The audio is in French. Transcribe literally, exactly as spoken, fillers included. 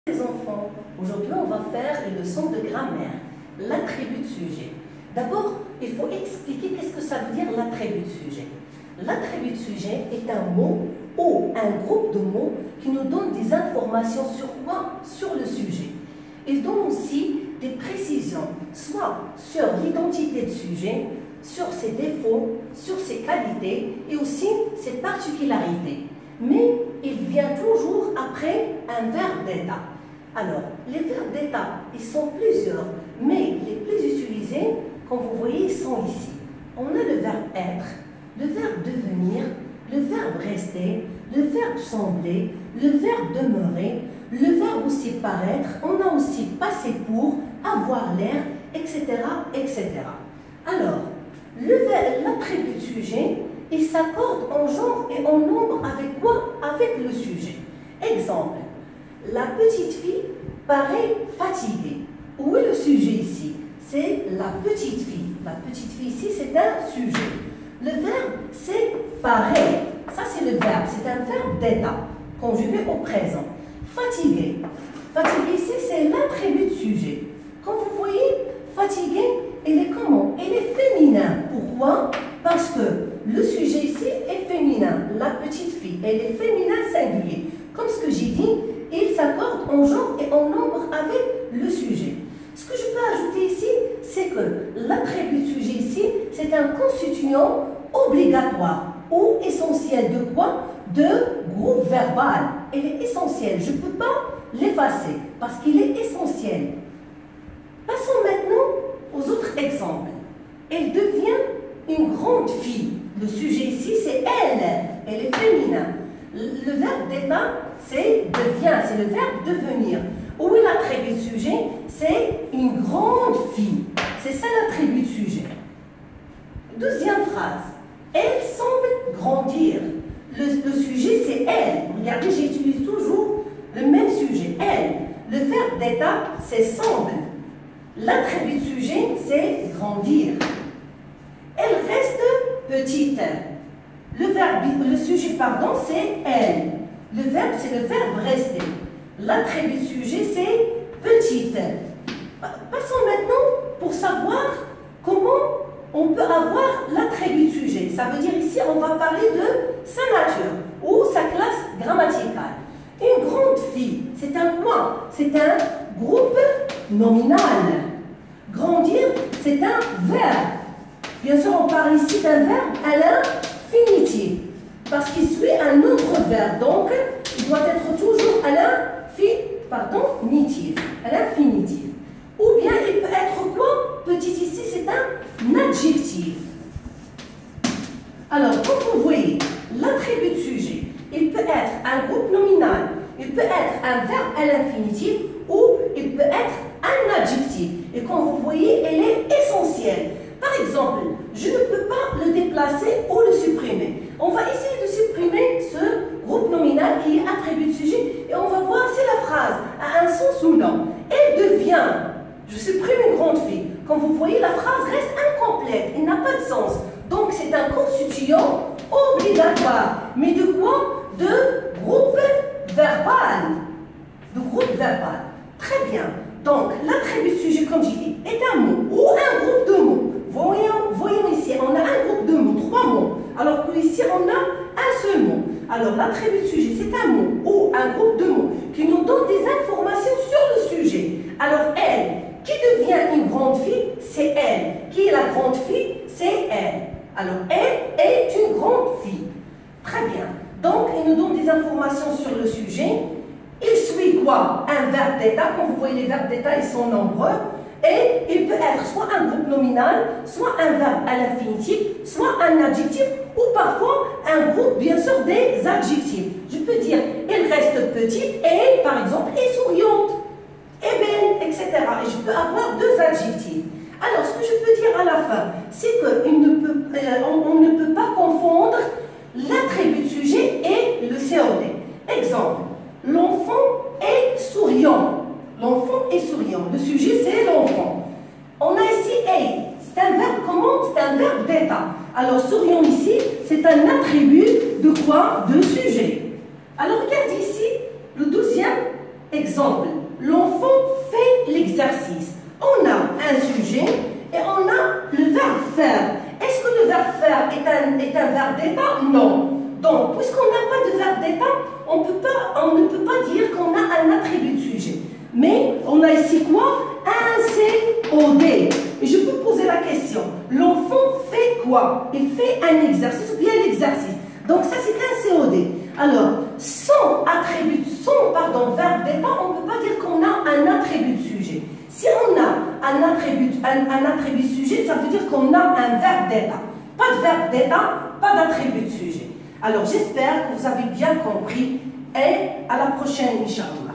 Les enfants, aujourd'hui on va faire une leçon de grammaire, l'attribut de sujet. D'abord, il faut expliquer qu'est-ce que ça veut dire l'attribut de sujet. L'attribut de sujet est un mot ou un groupe de mots qui nous donne des informations sur quoi? Sur le sujet. Il donne aussi des précisions, soit sur l'identité de sujet, sur ses défauts, sur ses qualités et aussi ses particularités. Mais il vient toujours après un verbe d'état. Alors, les verbes d'état, ils sont plusieurs, mais les plus utilisés, comme vous voyez, ils sont ici. On a le verbe être, le verbe devenir, le verbe rester, le verbe sembler, le verbe demeurer, le verbe aussi paraître, on a aussi passer pour, avoir l'air, et cetera, et cetera. Alors, l'attribut de sujet, il s'accorde en genre et en nombre avec quoi? Avec le sujet. Exemple, la petite fille paraît fatiguée. Où est le sujet ici? C'est la petite fille. La petite fille ici, c'est un sujet. Le verbe, c'est paraît. Ça, c'est le verbe. C'est un verbe d'état, conjugué au présent. Fatigué. Fatigué ici, c'est l'attribut de sujet. Comme vous voyez, fatigué, elle est comment? Elle est féminin. Pourquoi? Parce que le sujet ici est féminin. La petite fille, elle est féminin singulier. Comme ce que j'ai dit, il s'accorde en genre et en nombre avec le sujet. Ce que je peux ajouter ici, c'est que l'attribut de sujet ici, c'est un constituant obligatoire ou essentiel de quoi? De groupe verbal. Il est essentiel. Je ne peux pas l'effacer parce qu'il est essentiel. Passons maintenant aux autres exemples. Elle devient une grande fille. Le sujet ici, c'est elle. Elle est féminin. Le verbe d'état, c'est devient, c'est le verbe devenir. Où est l'attribut de sujet? C'est une grande fille. C'est ça l'attribut de sujet. Deuxième phrase. Elle semble grandir. Le, le sujet, c'est elle. Regardez, j'utilise toujours le même sujet. Elle. Le verbe d'état, c'est semble. L'attribut de sujet, c'est grandir. Elle reste petite. Le verbe, le sujet, pardon, c'est elle. Le verbe, c'est le verbe rester. L'attribut de sujet, c'est petite. Passons maintenant pour savoir comment on peut avoir l'attribut de sujet. Ça veut dire ici, on va parler de sa nature ou sa classe grammaticale. Une grande fille, c'est un quoi? C'est un groupe nominal. Grandir, c'est un verbe. Bien sûr, on parle ici d'un verbe à l'infinitif, parce qu'il suit un autre verbe. Donc, il doit être toujours à l'infinitif. À l'infinitif. Ou bien, il peut être quoi? Petit ici, c'est un adjectif. Alors, comme vous voyez, l'attribut de sujet, il peut être un groupe nominal, il peut être un verbe à l'infinitif, ou il peut être un adjectif. Et comme vous voyez, elle est essentielle. Par exemple, je ne peux pas le déplacer ou le supprimer. On va essayer de supprimer ce groupe nominal qui est attribut de sujet et on va voir si la phrase a un sens ou non. Elle devient, je supprime une grande fille. Comme vous voyez, la phrase reste incomplète, il n'a pas de sens. Donc c'est un constituant obligatoire. Mais de quoi? De groupe verbal. De groupe verbal. Très bien. Donc l'attribut de sujet, comme j'ai dit, est un mot ou un groupe de mots. Voyons, voyons ici, on a un groupe de mots, trois mots, alors qu'ici on a un seul mot. Alors l'attribut de sujet, c'est un mot ou un groupe de mots qui nous donne des informations sur le sujet. Alors elle, qui devient une grande fille, c'est elle. Qui est la grande fille, c'est elle. Alors elle est une grande fille. Très bien. Donc il nous donne des informations sur le sujet. Il suit quoi? Un verbe d'état. Comme vous voyez, les verbes d'état, ils sont nombreux. Et il peut être soit un groupe nominal, soit un verbe à l'infinitif, soit un adjectif, ou parfois un groupe, bien sûr, des adjectifs. Je peux dire, elle reste petite et, par exemple, est souriante, est belle, et cetera. Et je peux avoir deux adjectifs. Alors, ce que je peux dire à la fin, c'est qu'on ne, peut, euh, on, on ne peut pas confondre l'attribut de sujet et le C O D. Exemple, l'enfant est souriant. L'enfant est souriant. Le sujet, c'est l'enfant. On a ici « est ». C'est un verbe comment? C'est un verbe d'état. Alors, souriant ici, c'est un attribut de quoi? De sujet. Alors, regardez ici, le douzième Exemple, l'enfant fait l'exercice. On a un sujet et on a le verbe faire. Est-ce que le verbe faire est un, est un verbe d'état? Non. Donc, puisqu'on n'a pas de verbe d'état, on, peut pas, on ne peut pas dire qu'on a un attribut de sujet. Mais on a ici quoi? Un C O D. Et je peux poser la question. L'enfant fait quoi? Il fait un exercice ou bien l'exercice. Donc ça c'est un C O D. Alors, sans attribut, sans pardon, verbe d'état, on ne peut pas dire qu'on a un attribut de sujet. Si on a un attribut, un, un attribut de sujet, ça veut dire qu'on a un verbe d'état. Pas de verbe d'état, pas d'attribut de sujet. Alors j'espère que vous avez bien compris et à la prochaine, Inch'Allah.